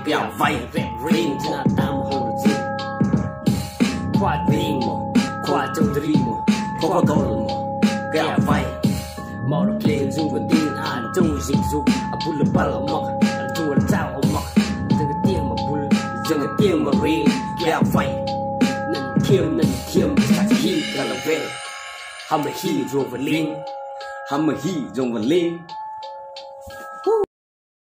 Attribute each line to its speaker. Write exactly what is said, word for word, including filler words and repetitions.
Speaker 1: kẻ vay riêng cho tam hồ riêng qua riêng qua trong riêng qua cầu kẻ vay mau được lên dùng cái tiền ăn trong dịch dụng à bul bal mọc chua chao mọc từng cái tiền mà bul từng cái tiền mà riêng kẻ vay nên kiếm nên kiếm sạch hi cả là về hàm hi rồi vật linh hàm hi rồi vật linh